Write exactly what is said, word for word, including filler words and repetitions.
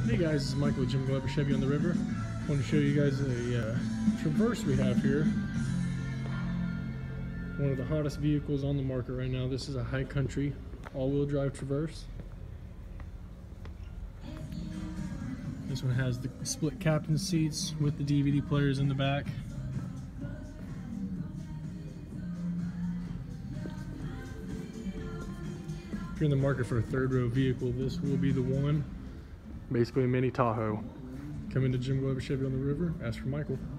Hey guys, this is Michael with Jim Glover Chevy on the River. I want to show you guys a uh, Traverse we have here. One of the hottest vehicles on the market right now. This is a high country all-wheel drive Traverse. This one has the split captain seats with the D V D players in the back. If you're in the market for a third row vehicle, this will be the one. Basically a mini Tahoe. Come into Jim Glover Chevy on the River, ask for Michael.